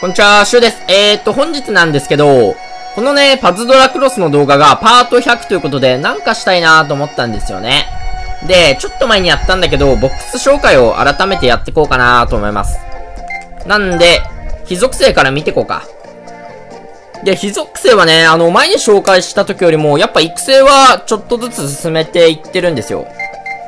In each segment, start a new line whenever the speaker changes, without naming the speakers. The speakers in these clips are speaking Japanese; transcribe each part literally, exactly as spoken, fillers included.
こんにちは、シュウです。えーっと、本日なんですけど、このね、パズドラクロスの動画がパートひゃくということで、なんかしたいなと思ったんですよね。で、ちょっと前にやったんだけど、ボックス紹介を改めてやっていこうかなと思います。なんで、非属性から見ていこうか。で、非属性はね、あの、前に紹介した時よりも、やっぱ育成はちょっとずつ進めていってるんですよ。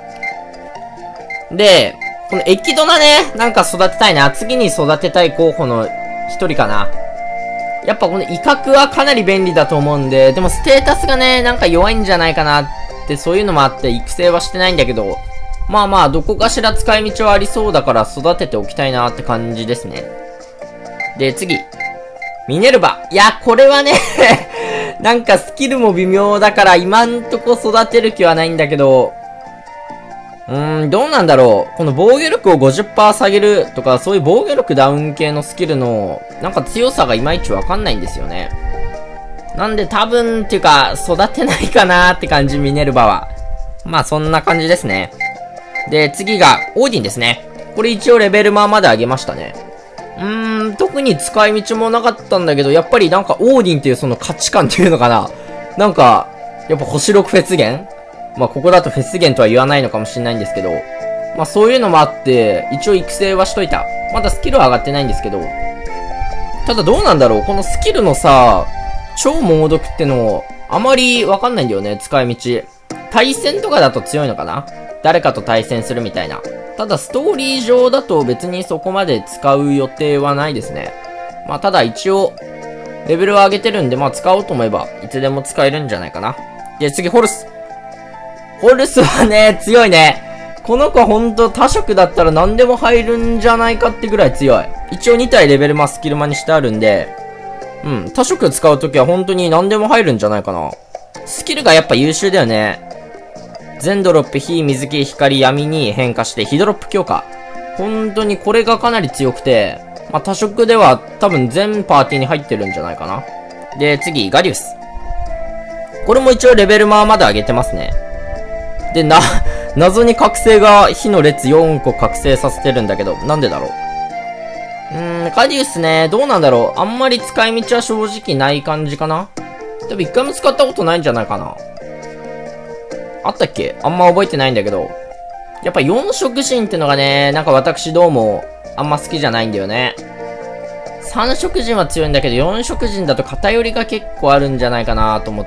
で、このエキドナね、なんか育てたいな。次に育てたい候補の一人かな。やっぱこの威嚇はかなり便利だと思うんで、でもステータスがね、なんか弱いんじゃないかなって、そういうのもあって育成はしてないんだけど、まあまあ、どこかしら使い道はありそうだから育てておきたいなって感じですね。で、次。ミネルヴァ。いや、これはね、なんかスキルも微妙だから今んとこ育てる気はないんだけど、うーん、どうなんだろう。この防御力を ごじゅっパーセント 下げるとか、そういう防御力ダウン系のスキルの、なんか強さがいまいちわかんないんですよね。なんで多分、っていうか、育てないかなーって感じ、ミネルヴァは。まあ、そんな感じですね。で、次が、オーディンですね。これ一応レベルマーまで上げましたね。うーん、特に使い道もなかったんだけど、やっぱりなんかオーディンっていうその価値観っていうのかな。なんか、やっぱ星ろくフェス源まあ、ここだとフェス源とは言わないのかもしれないんですけど、まあ、そういうのもあって、一応育成はしといた。まだスキルは上がってないんですけど、ただどうなんだろうこのスキルのさ、超猛毒っての、あまりわかんないんだよね、使い道。対戦とかだと強いのかな誰かと対戦するみたいな。ただストーリー上だと別にそこまで使う予定はないですね。まあ、ただ一応、レベルを上げてるんで、まあ、使おうと思えば、いつでも使えるんじゃないかな。で、次、ホルス。ホルスはね、強いね。この子ほんと多色だったら何でも入るんじゃないかってぐらい強い。一応に体レベルマスキルマにしてあるんで、うん、多色使うときは本当に何でも入るんじゃないかな。スキルがやっぱ優秀だよね。全ドロップ、火、水系、光、闇に変化して、火ドロップ強化。本当にこれがかなり強くて、まあ、多色では多分全パーティーに入ってるんじゃないかな。で、次、ガリウス。これも一応レベルマーまで上げてますね。で、な、謎に覚醒が火の列よんこ覚醒させてるんだけど、なんでだろう。うーん、カディウスね、どうなんだろう。あんまり使い道は正直ない感じかな。多分一回も使ったことないんじゃないかな。あったっけあんま覚えてないんだけど。やっぱよん色人ってのがね、なんか私どうもあんま好きじゃないんだよね。さん色人は強いんだけど、よん色人だと偏りが結構あるんじゃないかなと思って。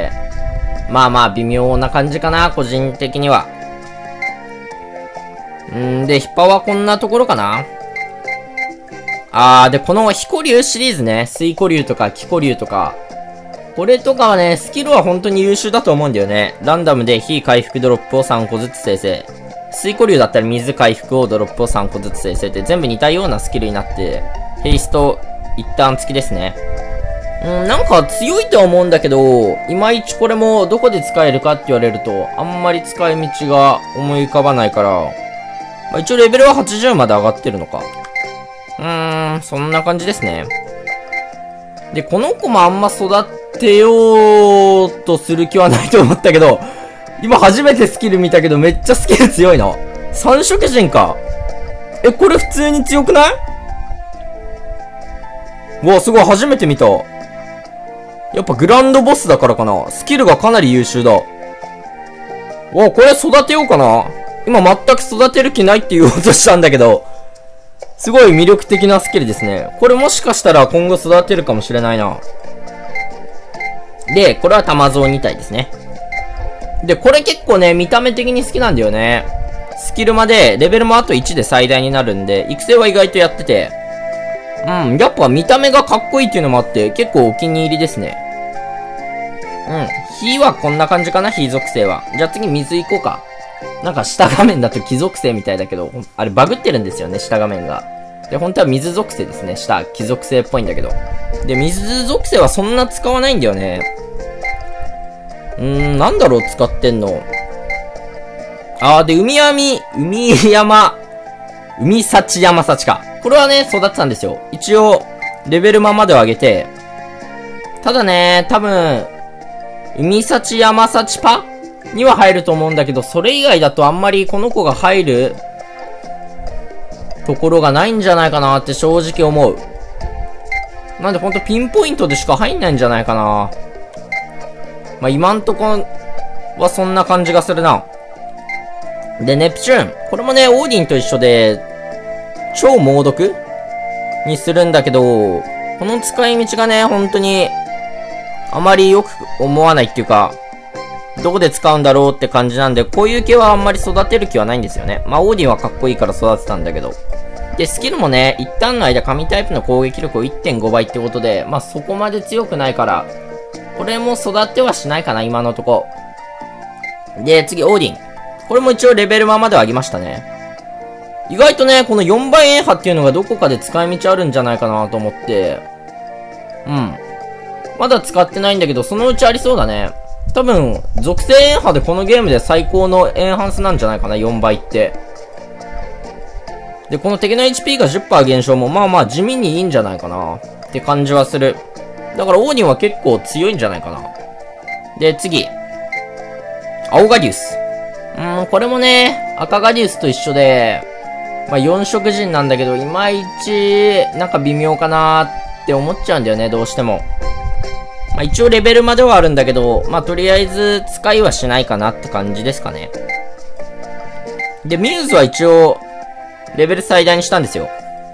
まあまあ微妙な感じかな、個人的には。んで、ヒッパはこんなところかな。あー、で、このヒコリュウシリーズね、水コリュウとかキコリュウとか、これとかはね、スキルは本当に優秀だと思うんだよね。ランダムで火回復ドロップをさんこずつ生成。水コリュウだったら水回復をドロップをさんこずつ生成って全部似たようなスキルになって、ヘイスト一旦付きですね。うん、なんか強いとは思うんだけど、いまいちこれもどこで使えるかって言われると、あんまり使い道が思い浮かばないから、まあ、一応レベルははちじゅうまで上がってるのか。うーん、そんな感じですね。で、この子もあんま育てようとする気はないと思ったけど、今初めてスキル見たけどめっちゃスキル強いな。三色人か。え、これ普通に強くないうわ、すごい、初めて見た。やっぱグランドボスだからかな。スキルがかなり優秀だ。わ、これ育てようかな。今全く育てる気ないって言おうとしたんだけど、すごい魅力的なスキルですね。これもしかしたら今後育てるかもしれないな。で、これは玉像に体ですね。で、これ結構ね、見た目的に好きなんだよね。スキルまで、レベルもあといちで最大になるんで、育成は意外とやってて、うん、やっぱ見た目がかっこいいっていうのもあって、結構お気に入りですね。うん。火はこんな感じかな、火属性は。じゃあ次水行こうか。なんか下画面だと木属性みたいだけど、あれバグってるんですよね、下画面が。で、本当は水属性ですね、下、木属性っぽいんだけど。で、水属性はそんな使わないんだよね。うーん、なんだろう、使ってんの。あー、で、海闇、海山、海幸山幸か。これはね、育ってたんですよ。一応、レベルマまでを上げて、ただね、多分、海幸山幸パには入ると思うんだけど、それ以外だとあんまりこの子が入るところがないんじゃないかなって正直思う。 なんでほんとピンポイントでしか入んないんじゃないかな。まあ、今んとこはそんな感じがするな。で、ネプチューン。これもね、オーディンと一緒で、超猛毒にするんだけど、この使い道がね、本当に、あまりよく思わないっていうか、どこで使うんだろうって感じなんで、こういう系はあんまり育てる気はないんですよね。まあ、オーディンはかっこいいから育てたんだけど。で、スキルもね、一旦の間神タイプの攻撃力を いってんご 倍ってことで、まあ、そこまで強くないから、これも育てはしないかな、今のとこ。で、次、オーディン。これも一応レベルままでは上げましたね。意外とね、このよんばい円波っていうのがどこかで使い道あるんじゃないかなと思って、うん。まだ使ってないんだけど、そのうちありそうだね。多分、属性円波でこのゲームで最高のエンハンスなんじゃないかな、よんばいって。で、この敵の エイチピー が じゅっパーセント 減少もまあまあ地味にいいんじゃないかなって感じはする。だからオーディンは結構強いんじゃないかな。で、次。青ガディウス。うーん、これもね、赤ガディウスと一緒で、まあよん色人なんだけど、いまいち、なんか微妙かなって思っちゃうんだよね、どうしても。まあ一応レベルまではあるんだけど、まあとりあえず使いはしないかなって感じですかね。で、ミューズは一応、レベル最大にしたんですよ。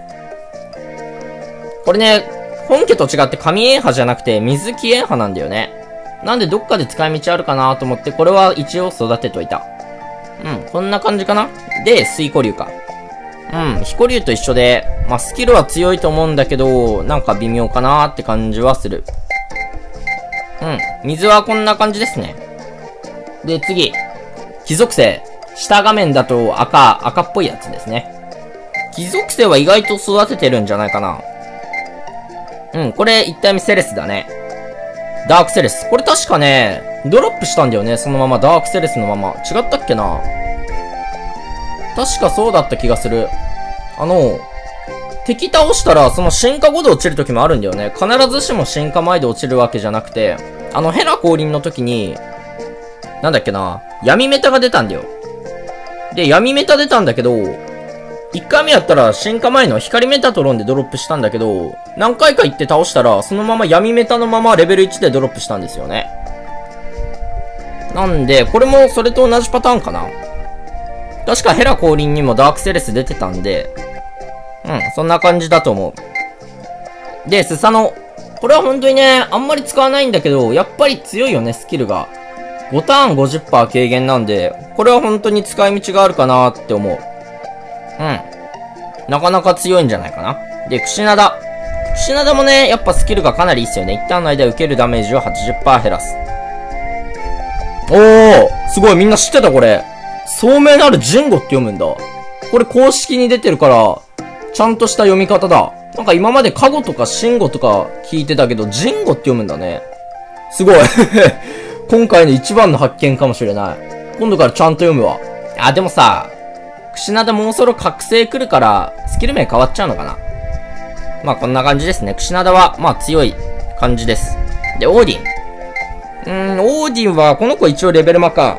これね、本家と違って神円波じゃなくて水木円波なんだよね。なんでどっかで使い道あるかなと思って、これは一応育てといた。うん、こんな感じかな。で、水湖流か。うん、彦竜と一緒で、まあスキルは強いと思うんだけど、なんか微妙かなって感じはする。うん、水はこんな感じですね。で、次。貴族性。下画面だと赤、赤っぽいやつですね。貴族性は意外と育ててるんじゃないかな。うん、これいち体目セレスだね。ダークセレス。これ確かね、ドロップしたんだよね、そのまま。ダークセレスのまま。違ったっけな。確かそうだった気がする。あの、敵倒したら、その進化後で落ちる時もあるんだよね。必ずしも進化前で落ちるわけじゃなくて、あのヘラ降臨の時に、なんだっけな、闇メタが出たんだよ。で、闇メタ出たんだけど、いっかいめやったら進化前の光メタトロンでドロップしたんだけど、何回か行って倒したら、そのまま闇メタのままレベルいちでドロップしたんですよね。なんで、これもそれと同じパターンかな。確かヘラ降臨にもダークセレス出てたんで、うん、そんな感じだと思う。で、スサノ。これは本当にね、あんまり使わないんだけど、やっぱり強いよね、スキルが。ごターン ごじゅっパーセント 軽減なんで、これは本当に使い道があるかなって思う。うん。なかなか強いんじゃないかな。で、クシナダ。クシナダもね、やっぱスキルがかなりいいっすよね。一旦の間受けるダメージを はちじゅっパーセント 減らす。おーすごい、みんな知ってたこれ。聡明なるジンゴって読むんだ。これ公式に出てるから、ちゃんとした読み方だ。なんか今までカゴとかシンゴとか聞いてたけど、ジンゴって読むんだね。すごい。今回の一番の発見かもしれない。今度からちゃんと読むわ。あ、でもさ、クシナダもうそろ覚醒来るから、スキル名変わっちゃうのかな。まあこんな感じですね。クシナダは、まあ強い感じです。で、オーディン。うーん、オーディンは、この子一応レベルマか。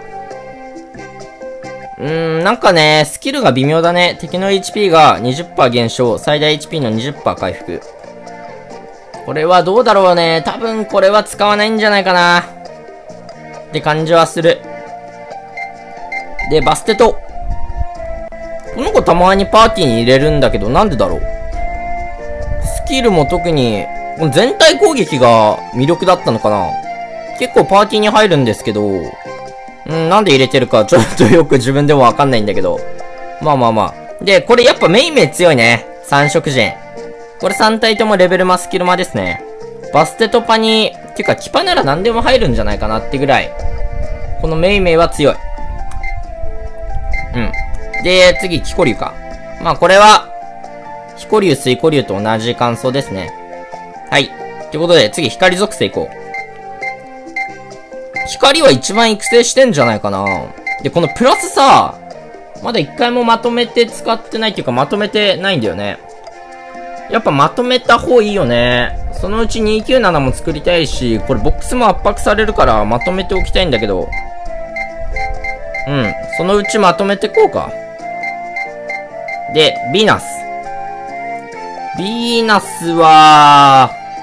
うーん、なんかね、スキルが微妙だね。敵の エイチピー が にじゅっパーセント 減少、最大 エイチピー の にじゅっパーセント 回復。これはどうだろうね。多分これは使わないんじゃないかな。って感じはする。で、バステト。この子たまにパーティーに入れるんだけど、なんでだろう。スキルも特に、この全体攻撃が魅力だったのかな。結構パーティーに入るんですけど、うん、なんで入れてるかちょっとよく自分でもわかんないんだけど。まあまあまあ。で、これやっぱメイメイ強いね。三色人。これさん体ともレベルマスキルマですね。バステとパニー、ていうかキパなら何でも入るんじゃないかなってぐらい。このメイメイは強い。うん。で、次、キコリュウか。まあこれは、ヒコリュウ、水コリュウと同じ感想ですね。はい。ということで、次、光属性いこう。光は一番育成してんじゃないかな。で、このプラスさ、まだ一回もまとめて使ってないっていうか、まとめてないんだよね。やっぱまとめた方いいよね。そのうちにひゃくきゅうじゅうななも作りたいし、これボックスも圧迫されるからまとめておきたいんだけど。うん。そのうちまとめてこうか。で、ヴィーナス。ヴィーナスは、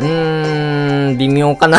ーん、微妙かな。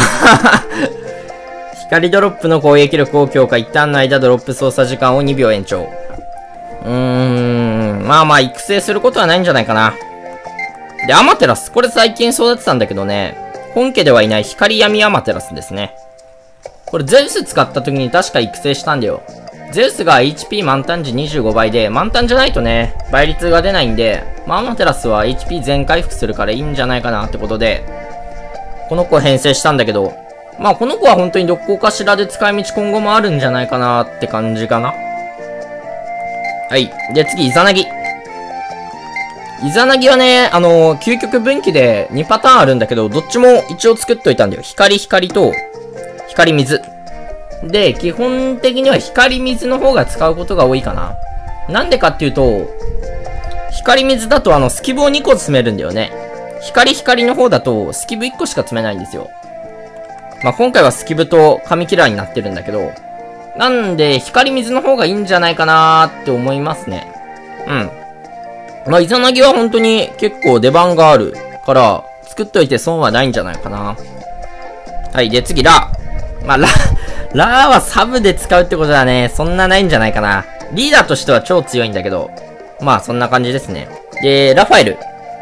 光ドロップの攻撃力を強化。一旦の間ドロップ操作時間をにびょう延長。うーん、まあまあ育成することはないんじゃないかな。で、アマテラス。これ最近育てたんだけどね。本家ではいない光闇アマテラスですね。これゼウス使った時に確か育成したんだよ。ゼウスが エイチピー 満タン時にじゅうごばいで、満タンじゃないとね、倍率が出ないんで、まあアマテラスは エイチピー 全回復するからいいんじゃないかなってことで、この子編成したんだけど、まあこの子は本当にどこかしらで使い道今後もあるんじゃないかなって感じかな。はい。で、次、イザナギ。イザナギはね、あのー、究極分岐でにパターンあるんだけど、どっちも一応作っといたんだよ。光光と、光水。で、基本的には光水の方が使うことが多いかな。なんでかっていうと、光水だとあの、スキブをにこ詰めるんだよね。光光の方だと、スキブいっこしか詰めないんですよ。まあ、今回はスキブと紙キラーになってるんだけど、なんで、光水の方がいいんじゃないかなーって思いますね。うん。まあ、イザナギは本当に結構出番があるから、作っといて損はないんじゃないかな。はい、で次、ラ。まあ、ラ、ラーはサブで使うってことはね、そんなないんじゃないかな。リーダーとしては超強いんだけど、まあ、そんな感じですね。で、ラファエル。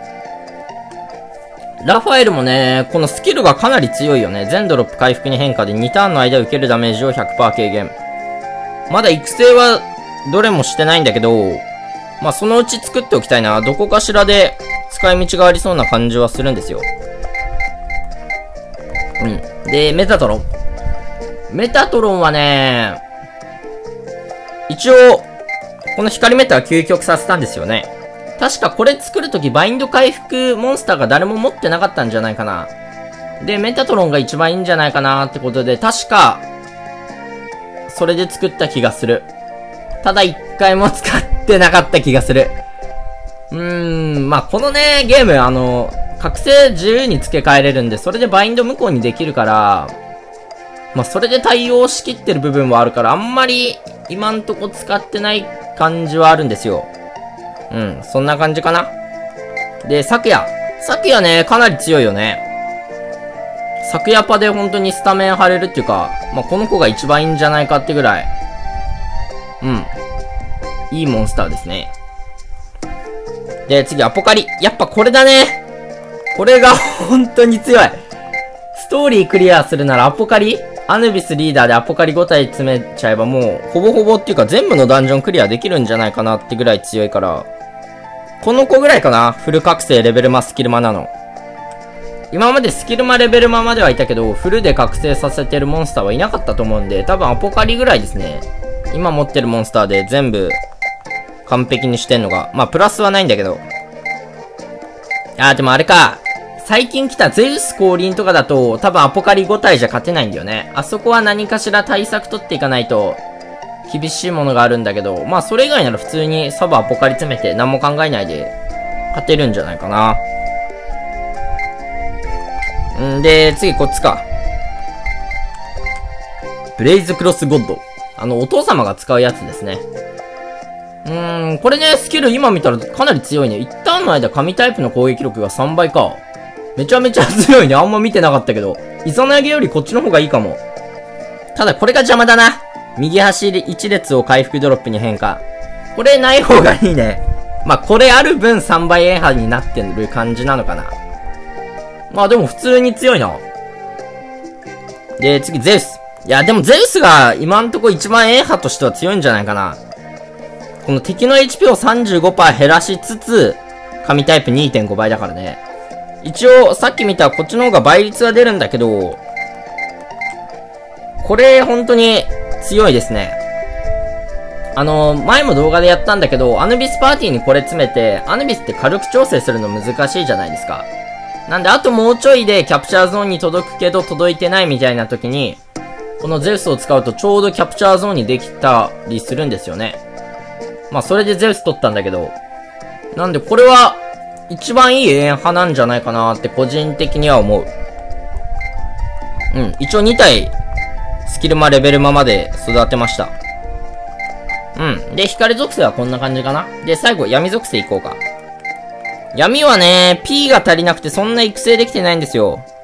ラファエルもね、このスキルがかなり強いよね。全ドロップ回復に変化でにターンの間受けるダメージを ひゃくパーセント 軽減。まだ育成はどれもしてないんだけど、まあそのうち作っておきたいな。どこかしらで使い道がありそうな感じはするんですよ。うん。で、メタトロン。メタトロンはね、一応、この光メタは究極させたんですよね。確かこれ作るときバインド回復モンスターが誰も持ってなかったんじゃないかな。で、メタトロンが一番いいんじゃないかなってことで、確か、それで作った気がする。ただ一回も使ってなかった気がする。うーん、まあ、このね、ゲーム、あの、覚醒自由に付け替えれるんで、それでバインド無効にできるから、まあ、それで対応しきってる部分もあるから、あんまり今んとこ使ってない感じはあるんですよ。うん、そんな感じかな。で、昨夜。昨夜ね、かなり強いよね。昨夜パで本当にスタメン張れるっていうか、まあ、この子が一番いいんじゃないかってぐらい。うん。いいモンスターですね。で、次、アポカリ。やっぱこれだね。これが本当に強い。ストーリークリアするならアポカリ？アヌビスリーダーでアポカリご体詰めちゃえばもう、ほぼほぼっていうか全部のダンジョンクリアできるんじゃないかなってぐらい強いから、この子ぐらいかな。フル覚醒レベルマスキルマなの。今までスキルマレベルマまではいたけど、フルで覚醒させてるモンスターはいなかったと思うんで、多分アポカリぐらいですね。今持ってるモンスターで全部完璧にしてんのが。まあ、プラスはないんだけど。あー、でもあれか。最近来たゼウス降臨とかだと、多分アポカリご体じゃ勝てないんだよね。あそこは何かしら対策取っていかないと、厳しいものがあるんだけど、まあそれ以外なら普通にサブアポカリ詰めて何も考えないで勝てるんじゃないかな。んで、次こっちか。ブレイズクロスゴッド。あの、お父様が使うやつですね。うーん、これね、スキル今見たらかなり強いね。一旦の間神タイプの攻撃力がさんばいか。めちゃめちゃ強いね。あんま見てなかったけど。イザナギよりこっちの方がいいかも。ただこれが邪魔だな。右端いち列を回復ドロップに変化。これない方がいいね。まあ、これある分さんばい円波になってる感じなのかな。まあでも普通に強いな。で、次ゼウス。いや、でもゼウスが今んとこ一番円波としては強いんじゃないかな。この敵の エイチピー を さんじゅうごパーセント 減らしつつ、神タイプ にてんご 倍だからね。一応、さっき見たこっちの方が倍率は出るんだけど、これ本当に強いですね。あの、前も動画でやったんだけど、アヌビスパーティーにこれ詰めて、アヌビスって火力調整するの難しいじゃないですか。なんで、あともうちょいでキャプチャーゾーンに届くけど届いてないみたいな時に、このゼウスを使うとちょうどキャプチャーゾーンにできたりするんですよね。まあ、それでゼウス取ったんだけど。なんで、これは、一番いい永遠派なんじゃないかなって個人的には思う。うん。一応に体、スキルマレベルマまで育てました。うん。で、光属性はこんな感じかな。で、最後、闇属性いこうか。闇はね、P が足りなくてそんな育成できてないんですよ。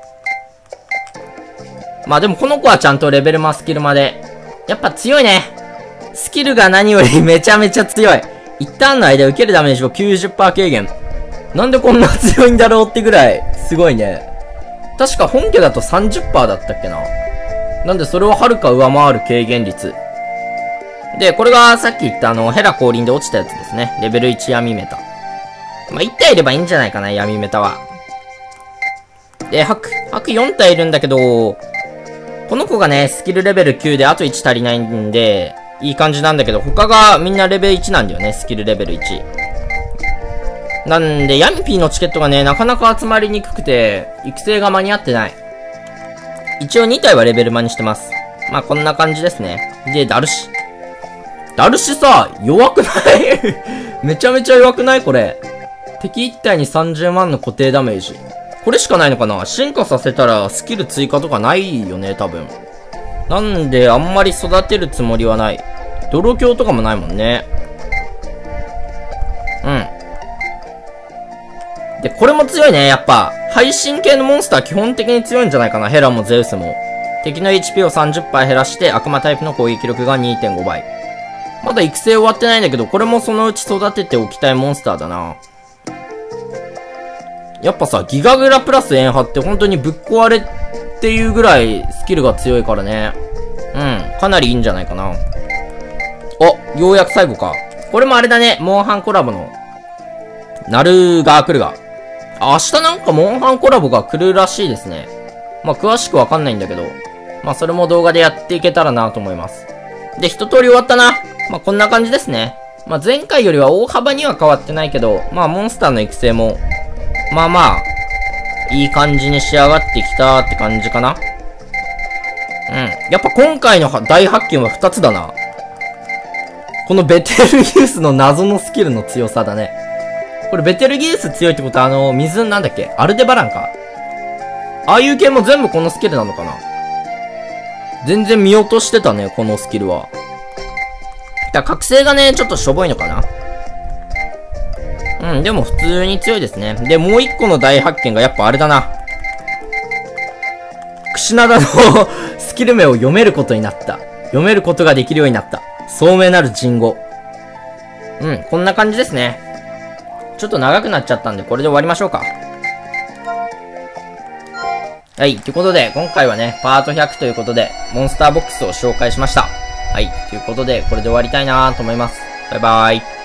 まあでもこの子はちゃんとレベルマスキルまで。やっぱ強いね。スキルが何よりめちゃめちゃ強い。一旦の間受けるダメージを きゅうじゅっパーセント 軽減。なんでこんな強いんだろうってぐらい、すごいね。確か本家だと さんじゅっパーセント だったっけな。なんでそれをはるか上回る軽減率。で、これがさっき言ったあの、ヘラ降臨で落ちたやつですね。レベルいち闇メタ。まあ、いち体いればいいんじゃないかな、闇メタは。で、白、白よん体いるんだけど、この子がね、スキルレベルきゅうであといち足りないんで、いい感じなんだけど、他がみんなレベルいちなんだよね、スキルレベルいち。なんで、ヤミピーのチケットがね、なかなか集まりにくくて、育成が間に合ってない。一応に体はレベルマにしてます。まあ、こんな感じですね。で、ダルシ。ダルシさ、弱くないめちゃめちゃ弱くないこれ。敵いち体にさんじゅうまんの固定ダメージ。これしかないのかな？進化させたらスキル追加とかないよね、多分。なんで、あんまり育てるつもりはない。泥鏡とかもないもんね。うん。で、これも強いね、やっぱ。配信系のモンスター基本的に強いんじゃないかな、ヘラもゼウスも。敵の エイチピー を さんじゅっパーセント 減らして、悪魔タイプの攻撃力が にてんご 倍。まだ育成終わってないんだけど、これもそのうち育てておきたいモンスターだな。やっぱさ、ギガグラプラスエンハって本当にぶっ壊れっていうぐらいスキルが強いからね。うん、かなりいいんじゃないかな。お、ようやく最後か。これもあれだね、モンハンコラボの、ナルガー来るが。明日なんかモンハンコラボが来るらしいですね。まあ、詳しくわかんないんだけど。まあ、それも動画でやっていけたらなと思います。で、一通り終わったな。まあ、こんな感じですね。まあ、前回よりは大幅には変わってないけど、まあ、モンスターの育成も、まあまあ、いい感じに仕上がってきたって感じかな。うん。やっぱ今回の大発見はふたつだな。このベテルギウスの謎のスキルの強さだね。これベテルギウス強いってことはあの、水なんだっけ？アルデバランか。ああいう系も全部このスキルなのかな？全然見落としてたね、このスキルは。だから覚醒がね、ちょっとしょぼいのかな。うん、でも普通に強いですね。で、もう一個の大発見がやっぱあれだな。クシナダのスキル名を読めることになった。読めることができるようになった。聡明なる人語。うん、こんな感じですね。ちょっと長くなっちゃったんで、これで終わりましょうか。はい、ということで、今回はね、パートひゃくということで、モンスターボックスを紹介しました。はい、ということで、これで終わりたいなと思います。バイバーイ。